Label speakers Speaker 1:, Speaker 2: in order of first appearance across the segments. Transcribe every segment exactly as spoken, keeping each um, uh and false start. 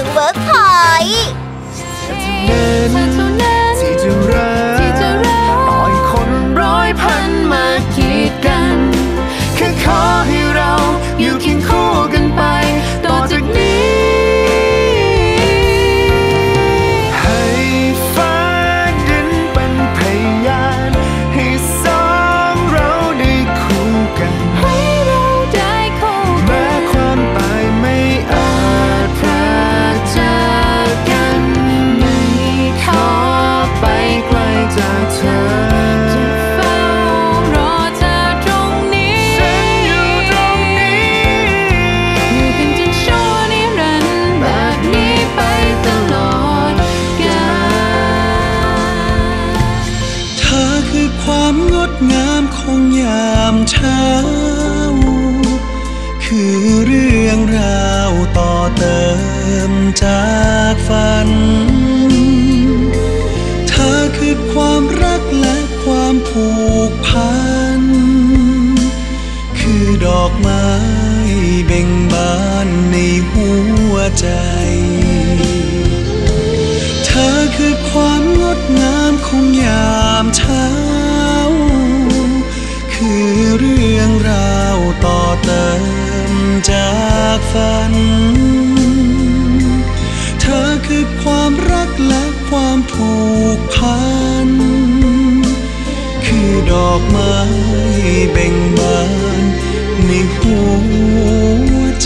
Speaker 1: งเวิร์กพอยต์
Speaker 2: ที่จะรักต่อยคนร้อยพันมากีดกันแค่ขอให้เราอยู่เคียงคู่กันไปต่อจากนี้ให้ฟ้าดินเป็นพยานให้สองเราได้คู่กันให้เราได้คู่กันแม้ความตายไม่อาจพรากจากกันไม่ขอไปไกลจากเธอจะเฝ้ารอเธอตรงนี้ฉันอยู่ตรงนี้อยู่กันจนชั่วนิรันดร์แบบนี้ไปตลอดกาล
Speaker 3: เธอคือความงดงามของยามเช้าคือเรื่องราวต่อเติมจากฝันเธอคือความรักและความผูกพันคือดอกไม้เบ่งบานในหัวใจเธอคือความงดงามของยามเช้าคือเรื่องราวต่อเติมจากฝันเธอคือความรักและความผูกพันคือดอกไม้เบ่งบานในหัวใจ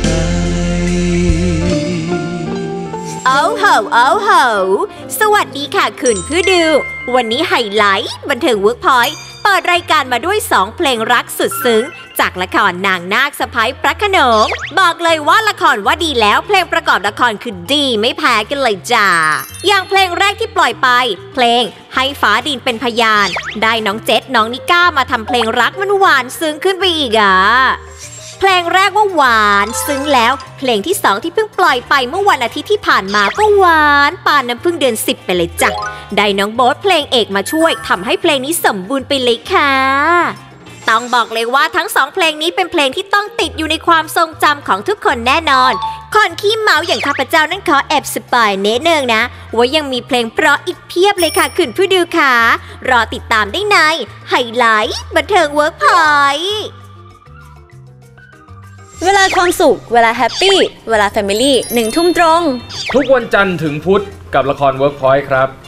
Speaker 1: โอ้โหโอ้โหสวัสดีค่ะคุณผู้ดูวันนี้ไฮไลท์บันเทิงเวิร์กพอยต์เปิดรายการมาด้วยสองเพลงรักสุดซึ้งจากละครนางนาคสะใภ้พระโขนงบอกเลยว่าละครว่าดีแล้วเพลงประกอบละครคือดีไม่แพ้กันเลยจ้าอย่างเพลงแรกที่ปล่อยไปเพลงให้ฟ้าดินเป็นพยานได้น้องเจษน้องนิก้ามาทำเพลงรักมันหวานซึ้งขึ้นไปอีกอ่ะเพลงแรกว่าหวานซึ้งแล้วเพลงที่สองที่เพิ่งปล่อยไปเมื่อวันอาทิตย์ที่ผ่านมาก็หวานปานน้ำพึ่งเดือนสิบไปเลยจ้ะได้น้องโบ๊ทเพลงเอกมาช่วยทำให้เพลงนี้สมบูรณ์ไปเลยค่ะต้องบอกเลยว่าทั้งสองเพลงนี้เป็นเพลงที่ต้องติดอยู่ในความทรงจำของทุกคนแน่นอนคนขี้เมาอย่างข้าพเจ้านั้นขอแอบสปอยเน้เนืองนะว่ายังมีเพลงเพราะอีกเพียบเลยค่ะคุณผู้ดูค่ะรอติดตามได้ในไฮไลท์บันเทิงเวิร์กพอยต์
Speaker 4: เวลาความสุขเวลาแฮปปี้เวลาแฟมิลี่หนึ่งทุ่มตรง
Speaker 5: ทุกวันจันทร์ถึงพุธกับละคร Workpoint ครับ